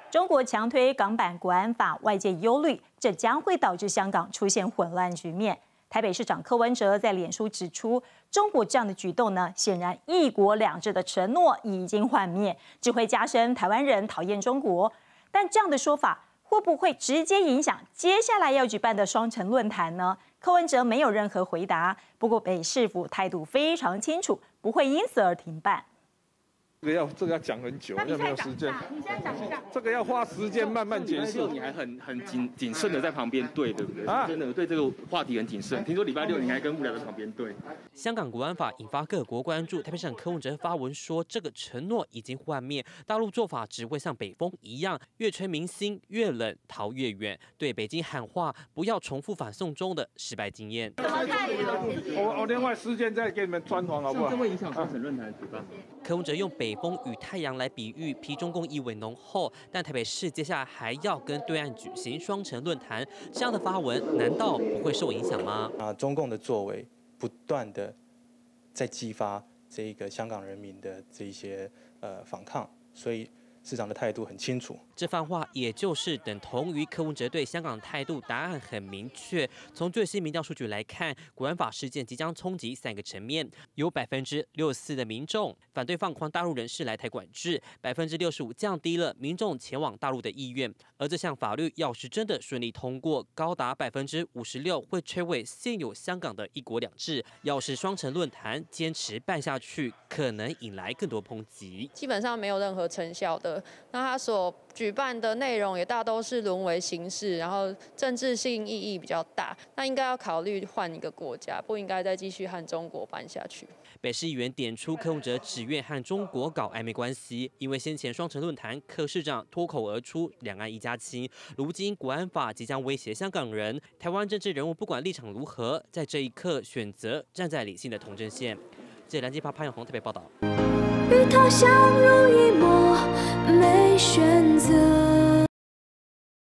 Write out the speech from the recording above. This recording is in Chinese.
中国强推港版国安法，外界忧虑这将会导致香港出现混乱局面。台北市长柯文哲在脸书指出，中国这样的举动呢，显然一国两制的承诺已经幻灭，只会加深台湾人讨厌中国。但这样的说法会不会直接影响接下来要举办的双城论坛呢？柯文哲没有任何回答。不过北市府态度非常清楚，不会因此而停办。 这个要讲很久，要没有时间。 你现在讲一下， 这个要花时间慢慢解释。 你还很谨慎的在旁边对，对不对？ 啊， 真的对这个话题很谨慎。听说礼拜六你还跟幕僚在旁边对。 香港国安法引发各国关注，台北市长柯文哲发文说，这个承诺已经幻灭，大陆做法只会像北风一样，越吹民心越冷，逃越远。对北京喊话，不要重复反送中的失败经验。 我另外时间再给你们专访好不好？ 这会影响双城论坛的举办。 柯文哲用北风与太阳来比喻，批中共意味浓厚。但台北市接下来还要跟对岸举行双城论坛，这样的发文难道不会受影响吗？ 中共的作为不断的在激发这个香港人民的这一些反抗，所以市长的态度很清楚。 这番话也就是等同于柯文哲对香港的态度，答案很明确。从最新民调数据来看，国安法事件即将冲击3个层面，有64%的民众反对放宽大陆人士来台管制，65%降低了民众前往大陆的意愿。而这项法律要是真的顺利通过，高达56%会摧毁现有香港的一国两制。要是双城论坛坚持办下去，可能引来更多抨击。 基本上没有任何成效的，那他所举办的内容也大都是沦为形式，然后政治性意义比较大，那应该要考虑换一个国家，不应该再继续和中国办下去。 北市议员点出柯文哲只愿和中国搞暧昧关系，因为先前双城论坛柯市长脱口而出两岸一家亲，如今国安法即将威胁香港人，台湾政治人物不管立场如何，在这一刻选择站在理性的同阵线。记者梁继发、潘永宏特别报道。 与他相濡以沫，没选择。